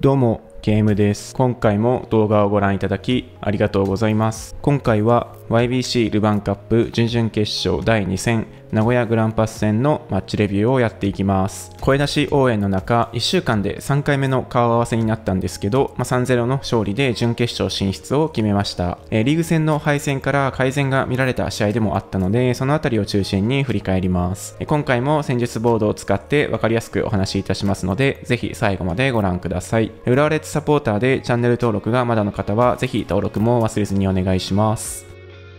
どうも、ケイムです。今回も動画をご覧いただきありがとうございます。今回は YBC ルヴァンカップ準々決勝第2戦名古屋グランパス戦のマッチレビューをやっていきます。声出し応援の中、1週間で3回目の顔合わせになったんですけど、3-0の勝利で準決勝進出を決めました。リーグ戦の敗戦から改善が見られた試合でもあったので、そのあたりを中心に振り返ります。今回も戦術ボードを使って分かりやすくお話しいたしますので、ぜひ最後までご覧ください。浦和レッズサポーターでチャンネル登録がまだの方は、ぜひ登録も忘れずにお願いします。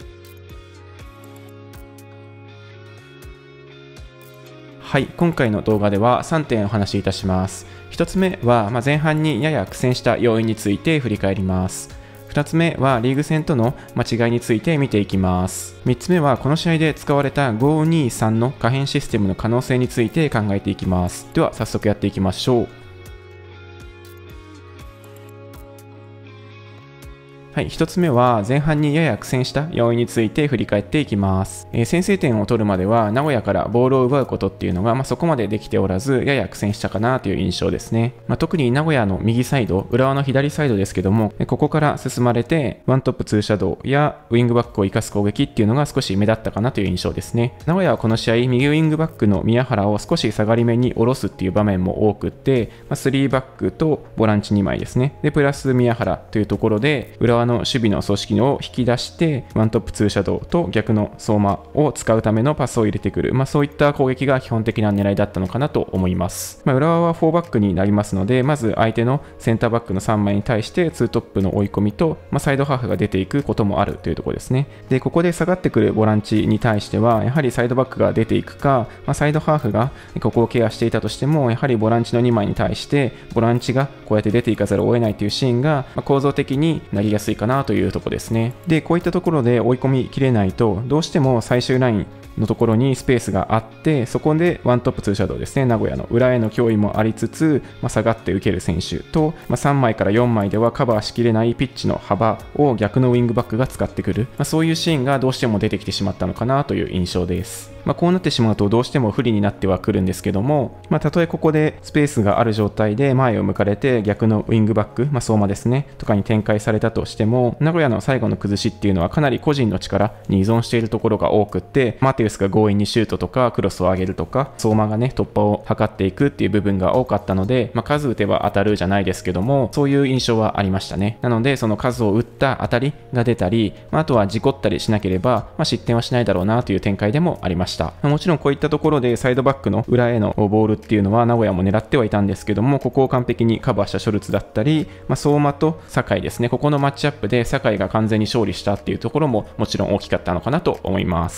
はい、今回の動画では3点お話しいたします。1つ目は、前半にやや苦戦した要因について振り返ります。2つ目はリーグ戦との違いについて見ていきます。3つ目はこの試合で使われた523の可変システムの可能性について考えていきます。では早速やっていきましょう。はい、1つ目は前半にやや苦戦した要因について振り返っていきます。先制点を取るまでは名古屋からボールを奪うことっていうのが、そこまでできておらず、やや苦戦したかなという印象ですね。特に名古屋の右サイド、浦和の左サイドですけども、ここから進まれてワントップツーシャドウやウィングバックを生かす攻撃っていうのが少し目立ったかなという印象ですね。名古屋はこの試合、右ウィングバックの宮原を少し下がり目に下ろすっていう場面も多くって、3バックとボランチ2枚ですね。で、プラス宮原というところで、浦和の守備の組織を引き出してワントップツーシャドウと逆の相馬を使うためのパスを入れてくる、そういった攻撃が基本的な狙いだったのかなと思います。浦和は4バックになりますので、まず相手のセンターバックの3枚に対して2トップの追い込みと、サイドハーフが出ていくこともあるというところですね。で、ここで下がってくるボランチに対してはやはりサイドバックが出ていくか、サイドハーフがここをケアしていたとしても、やはりボランチの2枚に対してボランチがこうやって出ていかざるを得ないというシーンが、構造的になりやすいかなというところですね。で、こういったところで追い込みきれないと、どうしても最終ラインのところにスペースがあって、そこでワントップツーシャドウですね、名古屋の裏への脅威もありつつ、下がって受ける選手と、3枚から4枚ではカバーしきれないピッチの幅を逆のウィングバックが使ってくる、そういうシーンがどうしても出てきてしまったのかなという印象です。こうなってしまうとどうしても不利になってはくるんですけども、たとえここでスペースがある状態で前を向かれて逆のウィングバック、相馬ですねとかに展開されたとしても、名古屋の最後の崩しっていうのはかなり個人の力に依存しているところが多くって、マテウスが強引にシュートとかクロスを上げるとか、相馬がね突破を図っていくっていう部分が多かったので、数打てば当たるじゃないですけども、そういう印象はありましたね。なのでその数を打った当たりが出たり、あとは事故ったりしなければ、失点はしないだろうなという展開でもありました。もちろんこういったところでサイドバックの裏へのボールっていうのは名古屋も狙ってはいたんですけども、ここを完璧にカバーしたショルツだったり、相馬と酒井ですね、ここのマッチアップで酒井が完全に勝利したっていうところももちろん大きかったのかなと思います。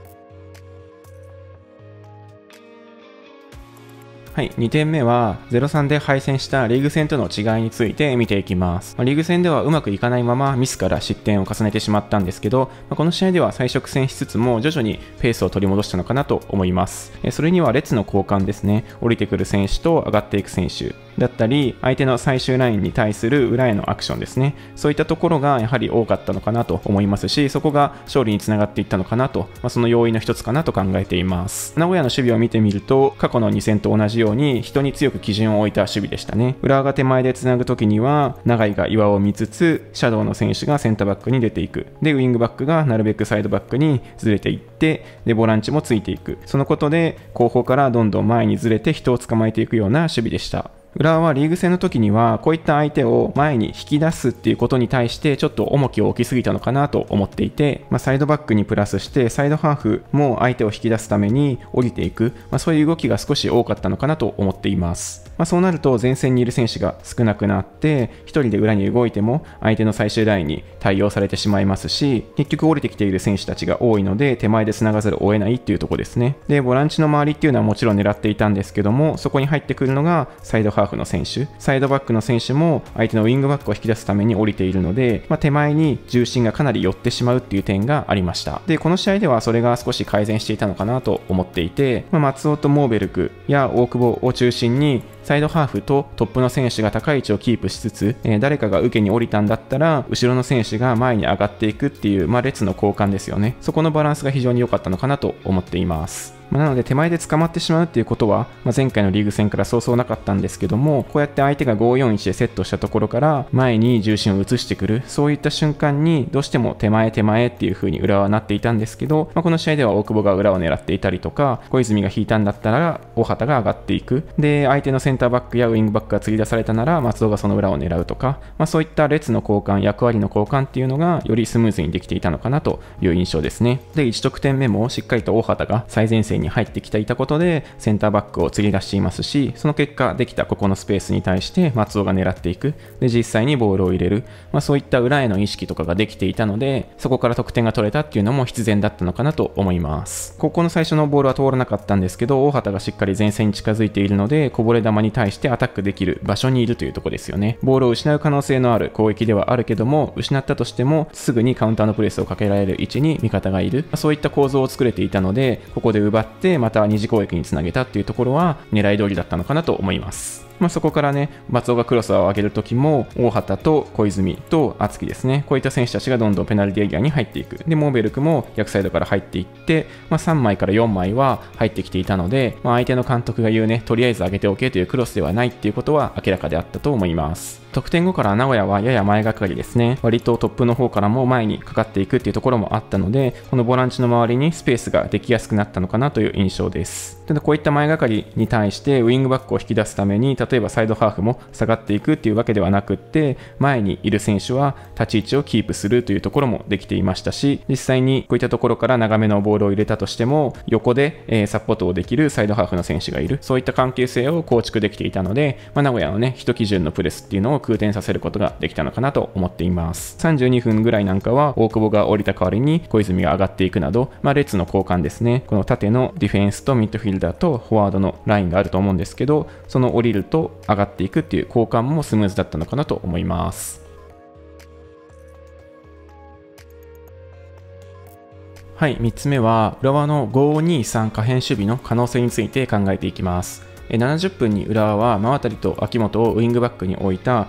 はい、2点目は 0-3 で敗戦したリーグ戦との違いについて見ていきます。リーグ戦ではうまくいかないままミスから失点を重ねてしまったんですけど、この試合では最初苦戦しつつも徐々にペースを取り戻したのかなと思います。それには列の交換ですね、降りてくる選手と上がっていく選手だったり、相手の最終ラインに対する裏へのアクションですね、そういったところがやはり多かったのかなと思いますし、そこが勝利につながっていったのかなと、その要因の一つかなと考えています。名古屋の守備を見てみると、過去の2戦と同じように人に強く基準を置いた守備でしたね。浦和が手前でつなぐときには永井が岩を見つつ、シャドウの選手がセンターバックに出ていく。で、ウィングバックがなるべくサイドバックにずれていって、でボランチもついていく。そのことで後方からどんどん前にずれて人を捕まえていくような守備でした。浦和はリーグ戦の時にはこういった相手を前に引き出すっていうことに対してちょっと重きを置きすぎたのかなと思っていて、サイドバックにプラスしてサイドハーフも相手を引き出すために降りていく、そういう動きが少し多かったのかなと思っています。そうなると前線にいる選手が少なくなって、1人で裏に動いても相手の最終ラインに対応されてしまいますし、結局降りてきている選手たちが多いので手前で繋がざるを得ないっていうところですね。で、ボランチの周りっていうのはもちろん狙っていたんですけども、そこに入ってくるのがサイドハーフの選手、サイドバックの選手も相手のウィングバックを引き出すために降りているので、手前に重心がかなり寄ってしまうっていう点がありました。で、この試合ではそれが少し改善していたのかなと思っていて、松尾とモーベルクや大久保を中心にサイドハーフとトップの選手が高い位置をキープしつつ、誰かが受けに降りたんだったら後ろの選手が前に上がっていくっていう、列の交換ですよね。そこのバランスが非常に良かったのかなと思っています。 なので手前で捕まってしまうっていうことは、前回のリーグ戦からそうそうなかったんですけども、こうやって相手が541でセットしたところから前に重心を移してくる、そういった瞬間にどうしても手前っていう風に浦和はなっていたんですけど、この試合では大久保が裏を狙っていたりとか、小泉が引いたんだったら大畑が上がっていく、で相手のセンターバックやウイングバックが釣り出されたなら松尾がその裏を狙うとか、そういった列の交換、役割の交換っていうのがよりスムーズにできていたのかなという印象ですね。で1得点目もしっかりと大畑が最前線に入ってきていたことでセンターバックを釣り出していますし、その結果できたここのスペースに対して松尾が狙っていく、で実際にボールを入れる、そういった裏への意識とかができていたので、そこから得点が取れたっていうのも必然だったのかなと思います。ここの最初のボールは通らなかったんですけど、大畑がしっかり前線に近づいているので、こぼれ球に対してアタックできる場所にいるというところですよね。ボールを失う可能性のある攻撃ではあるけども、失ったとしてもすぐにカウンターのプレスをかけられる位置に味方がいる、そういった構造を作れていたので、ここで奪ってまた二次攻撃につなげたっていうところは狙い通りだったのかなと思います。そこからね、松尾がクロスを上げるときも、大畑と小泉と敦樹ですね、こういった選手たちがどんどんペナルティエリアに入っていく。で、モーベルクも逆サイドから入っていって、3枚から4枚は入ってきていたので、相手の監督が言うね、とりあえず上げておけというクロスではないっていうことは明らかであったと思います。得点後から名古屋はやや前がかりですね。割とトップの方からも前にかかっていくっていうところもあったので、このボランチの周りにスペースができやすくなったのかなという印象です。ただこういった前がかりに対してウイングバックを引き出すために、例えばサイドハーフも下がっていくっていうわけではなくって、前にいる選手は立ち位置をキープするというところもできていましたし、実際にこういったところから長めのボールを入れたとしても、横でサポートをできるサイドハーフの選手がいる、そういった関係性を構築できていたので、名古屋のね、一基準のプレスっていうのを空転させることができたのかなと思っています。32分ぐらいなんかは大久保が降りた代わりに小泉が上がっていくなど、列の交換ですね。この縦のディフェンスとミッドフィルダーとフォワードのラインがあると思うんですけど、その降りると上がっていくっていう交換もスムーズだったのかなと思います。はい、3つ目は浦和の5-2-3可変守備の可能性について考えていきます。70分に浦和は馬渡と秋元をウイングバックに置いた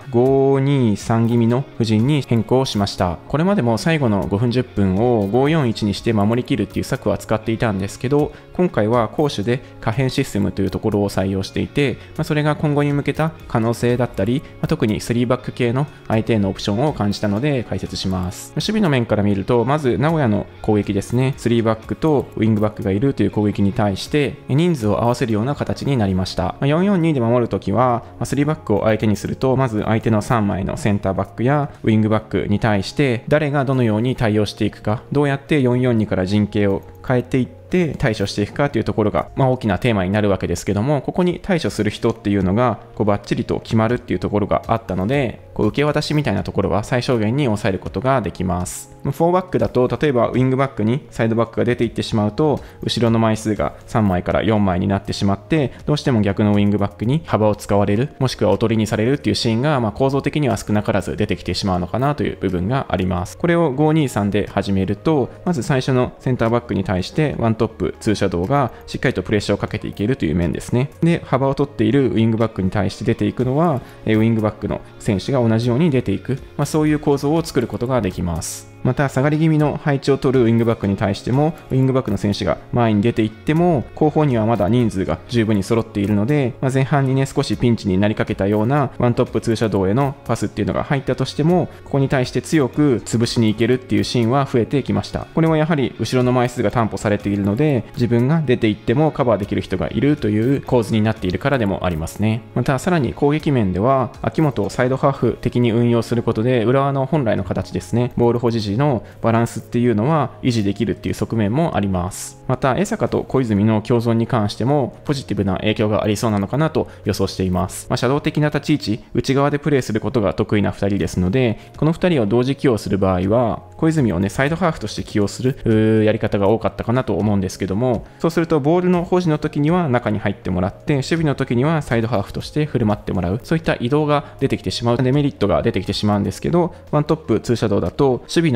5-2-3 気味の布陣に変更しました。これまでも最後の5分10分を 5-4-1 にして守りきるっていう策は使っていたんですけど、今回は攻守で可変システムというところを採用していて、それが今後に向けた可能性だったり、特に3バック系の相手へのオプションを感じたので解説します。守備の面から見ると、まず名古屋の攻撃ですね、3バックとウイングバックがいるという攻撃に対して人数を合わせるような形になりました。4-4-2 で守るときは、3バックを相手にすると、まず相手の3枚のセンターバックやウイングバックに対して誰がどのように対応していくか、どうやって4-4-2から陣形を変えていって対処していくかというところが、大きなテーマになるわけですけども、ここに対処する人っていうのがバッチリと決まるっていうところがあったので、受け渡しみたいなところは最小限に抑えることができます。4バックだと、例えばウイングバックにサイドバックが出ていってしまうと、後ろの枚数が3枚から4枚になってしまって、どうしても逆のウイングバックに幅を使われる、もしくはおとりにされるっていうシーンが、構造的には少なからず出てきてしまうのかなという部分があります。これを 5-2-3 で始めると、まず最初のセンターバックに対してワントップ2シャドウがしっかりとプレッシャーをかけていけるという面ですね。で、幅を取っているウイングバックに対して出ていくのは、ウイングバックの選手が同じように出ていく、そういう構造を作ることができます。また下がり気味の配置を取るウイングバックに対しても、ウイングバックの選手が前に出ていっても後方にはまだ人数が十分に揃っているので、前半にね少しピンチになりかけたようなワントップ2シャドウへのパスっていうのが入ったとしても、ここに対して強く潰しに行けるっていうシーンは増えてきました。これはやはり後ろの枚数が担保されているので、自分が出ていってもカバーできる人がいるという構図になっているからでもありますね。またさらに攻撃面では、秋元をサイドハーフ的に運用することで浦和の本来の形ですね、ボール保持時のバランスっていうのは維持できるっていう側面もあります。また江坂と小泉の共存に関してもポジティブな影響がありそうなのかなと予想しています。シャドウ的な立ち位置、内側でプレーすることが得意な2人ですので、この2人を同時起用する場合は小泉をねサイドハーフとして起用するやり方が多かったかなと思うんですけども、そうするとボールの保持の時には中に入ってもらって、守備の時にはサイドハーフとして振る舞ってもらう、そういった移動が出てきてしまうデメリットが出てきてしまうんですけど、ワントップ2シャドウだと守備の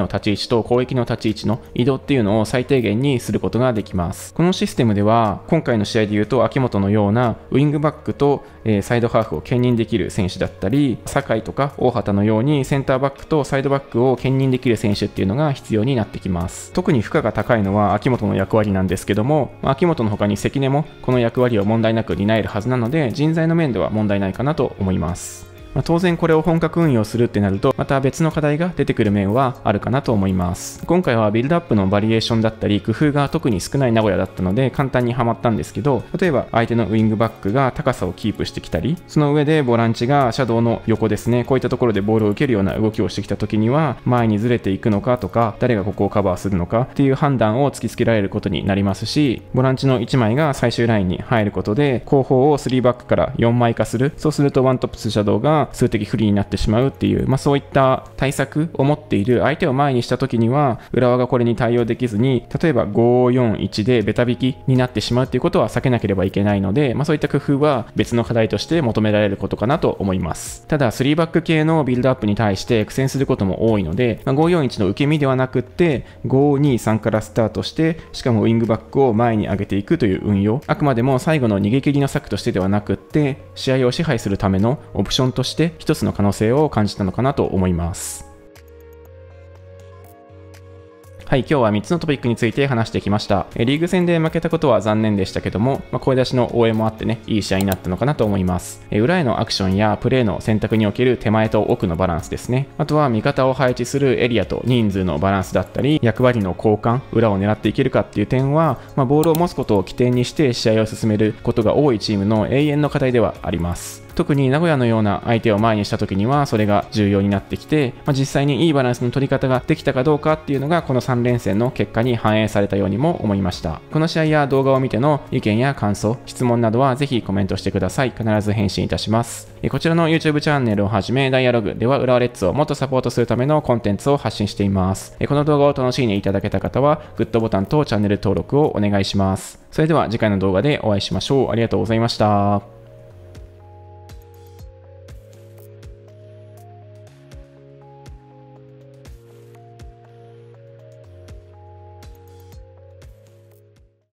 の立ち位置と攻撃の立ち位置の移動っていうのを最低限にすることができます。このシステムでは今回の試合でいうと秋元のようなウィングバックとサイドハーフを兼任できる選手だったり、酒井とか大畑のようにセンターバックとサイドバックを兼任できる選手っていうのが必要になってきます。特に負荷が高いのは秋元の役割なんですけども、秋元の他に関根もこの役割を問題なく担えるはずなので、人材の面では問題ないかなと思います。当然これを本格運用するってなるとまた別の課題が出てくる面はあるかなと思います。今回はビルドアップのバリエーションだったり工夫が特に少ない名古屋だったので簡単にはまったんですけど、例えば相手のウィングバックが高さをキープしてきたり、その上でボランチがシャドウの横ですね、こういったところでボールを受けるような動きをしてきた時には前にずれていくのかとか、誰がここをカバーするのかっていう判断を突きつけられることになりますし、ボランチの1枚が最終ラインに入ることで後方を3バックから4枚化する。そうするとワントップスシャドウが数的不利になってしまうっていう、そういった対策を持っている相手を前にした時には浦和がこれに対応できずに、例えば541でベタ引きになってしまうっていうことは避けなければいけないので、そういった工夫は別の課題として求められることかなと思います。ただ3バック系のビルドアップに対して苦戦することも多いので、541の受け身ではなくって523からスタートして、しかもウィングバックを前に上げていくという運用、あくまでも最後の逃げ切りの策としてではなくって試合を支配するためのオプションとして一つの可能性を感じたのかなと思います。はい、今日は3つのトピックについて話してきました。リーグ戦で負けたことは残念でしたけども、声出しの応援もあってね、いい試合になったのかなと思います。裏へのアクションやプレーの選択における手前と奥のバランスですね。あとは味方を配置するエリアと人数のバランスだったり、役割の交換、裏を狙っていけるかっていう点は、ボールを持つことを起点にして試合を進めることが多いチームの永遠の課題ではあります。特に名古屋のような相手を前にした時にはそれが重要になってきて、実際にいいバランスの取り方ができたかどうかっていうのがこの3連戦の結果に反映されたようにも思いました。この試合や動画を見ての意見や感想、質問などはぜひコメントしてください。必ず返信いたします。こちらの YouTube チャンネルをはじめダイアログでは浦和レッズをもっとサポートするためのコンテンツを発信しています。この動画を楽しんでいただけた方はグッドボタンとチャンネル登録をお願いします。それでは次回の動画でお会いしましょう。ありがとうございました。